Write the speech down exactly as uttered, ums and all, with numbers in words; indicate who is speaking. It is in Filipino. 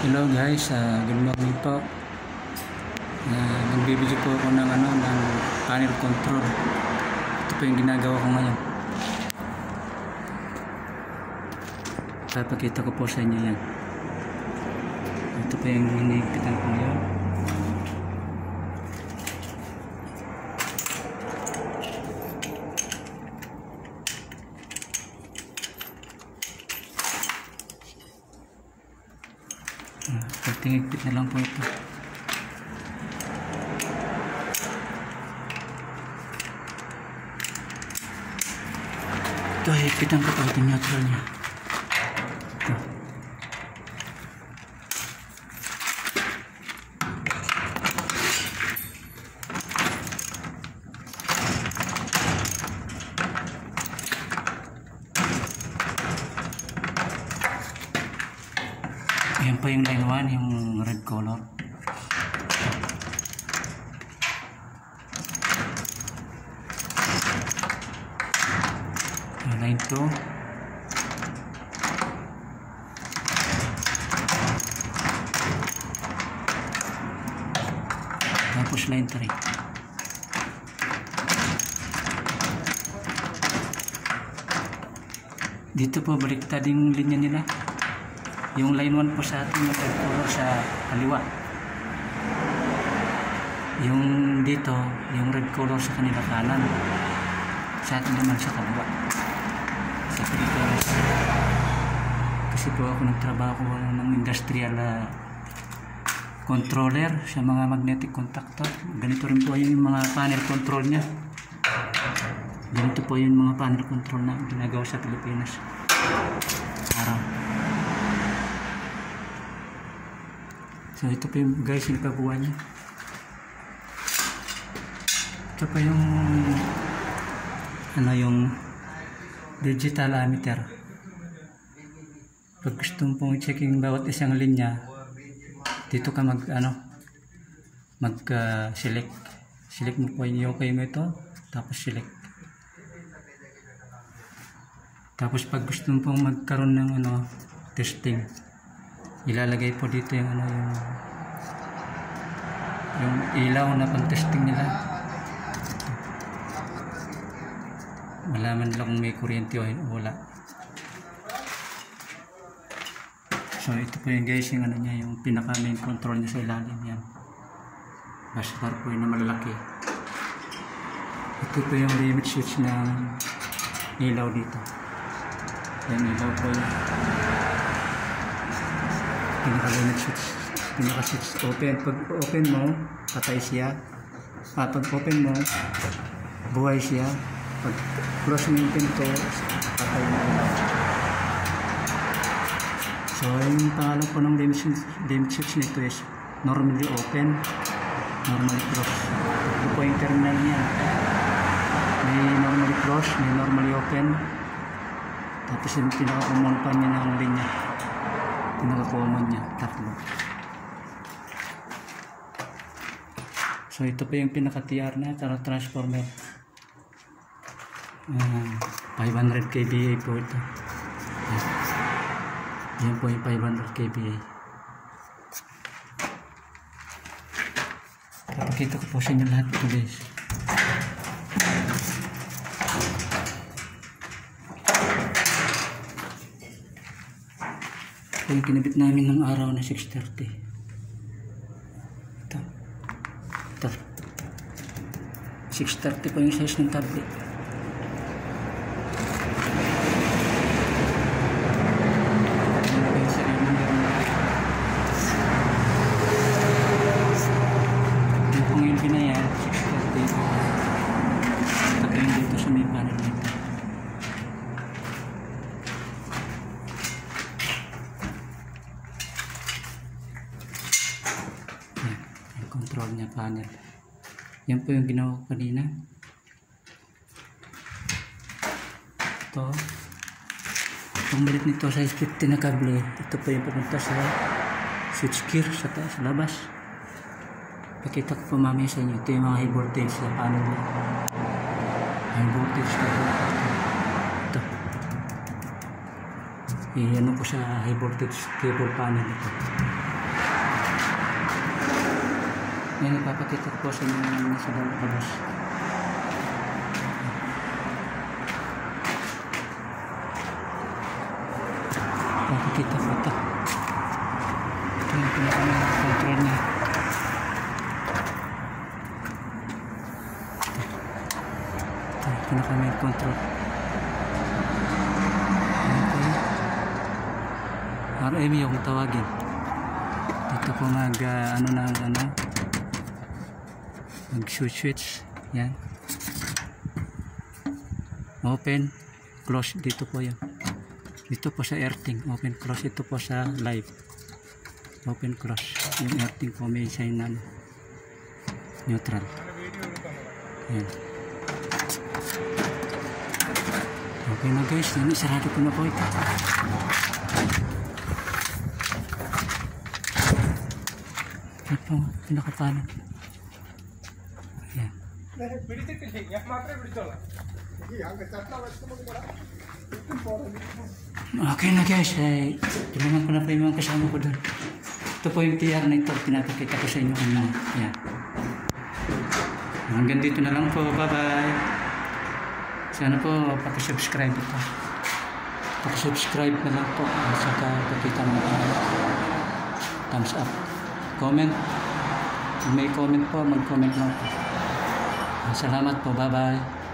Speaker 1: Hello guys, uh, good morning po. Uh, Nagbibideo po ako ng, ano, ng panel control. Ito po yung ginagawa ko ngayon. Papakita ko po sa inyo yan. Ito po yung hinihigpitan ko ngayon. Pagtingigpit na lang po ito. Ito, higpitan ko po ito neutral niya. Ito. Ayan po yung line one, yung red color. Yung line two. Tapos line three. Dito po baliktad yung linya nila. Yung line one po sa atin, yung red color sa kaliwa. Yung dito, yung red color sa kanila kanan. Sa atin naman sa kaliwa. Sa Pilipinas. Kasi po ako nagtrabaho ng industrial uh, controller sa mga magnetic contactor. Ganito rin po yung mga panel control nya. Ganito po yung mga panel control na ginagawa sa Pilipinas. Araw. So ito pa yung guys yung pagkuha niya. Ito pa yung ano yung digital ammeter. Pag gusto mo pong i-checking bawat isang linya, dito ka mag ano mag uh, select. Select mo po yung okay mo ito, tapos select. Tapos pag gusto mo pong magkaroon ng ano testing, ilalagay po dito yung ano yung yung ilaw na pang-testing nila. Malaman nila kung may kuryente o wala. So ito po yung guys yung ano niya, yung pinaka main control niya sa ilalim yan. Basta po yun na malalaki. Ito po yung limit switch ng ilaw dito. Yan ilaw po yun. Pinaka-limit switch, pinaka-switch open. Pag open mo, patay siya. Ah, pag open mo, buhay siya. Pag close mo yung pinto, patay na ilaw. So, yung pangalan po ng limit switch, limit switch nito is normally open, normally close. Ito po yung terminal niya. May normally close, may normally open. Tapos yung pinaka-common pa niya ng linya. Pinaka-common niya, tatlo. So ito pa yung pinaka-T R na transformer. uh, five hundred K V A po ito. Yan po yung five hundred K V A. Papakita ko po sa inyo lahat ito guys. Ito yung kinabit namin ng araw na six thirty. Ito. Ito. six thirty po yung size ng tablet. Yung pong yung pinaya, six thirty. Ito yung dito sa may panel nito. Control niya panel. Yan po yung ginawa ko kanina. Ito. Ang balit nito sa fifty na kable. Ito po yung pupunta sa switchgear sa taas, sa labas. Pakita ko po mamaya sa inyo. Ito yung mga high voltage sa panel niya. High voltage na ito. I-ano ko sa high voltage cable panel ito. Ngayon, ipapakita ko po sa inyo yung nasa labas. Ipapakita ko ito. Ito yung pinaka-control niya. Ito yung pinaka-control. R M yung tawagin. Dito po mag uh, ano na ano mag switch switch yan, open close. Dito po yan, dito po sa earthing open close. Ito po sa live open close. Yung earthing po may sign na neutral yan. Okay na guys, yan, isarado ko na po ito. Ito, pinakapanan. Ayan. Okay na guys, ay tulungan ko na po yung mga kasama ko doon. Ito po yung T R na ito, pinapakita ko sa inyo kung ano. Ayan. Hanggang dito na lang po, bye bye. Sana po pakisubscribe ito. Pakisubscribe na lang po. At saka pakita mo uh, thumbs up. Comment. Kung may comment po, mag-comment lang po. Salamat po. Bye-bye.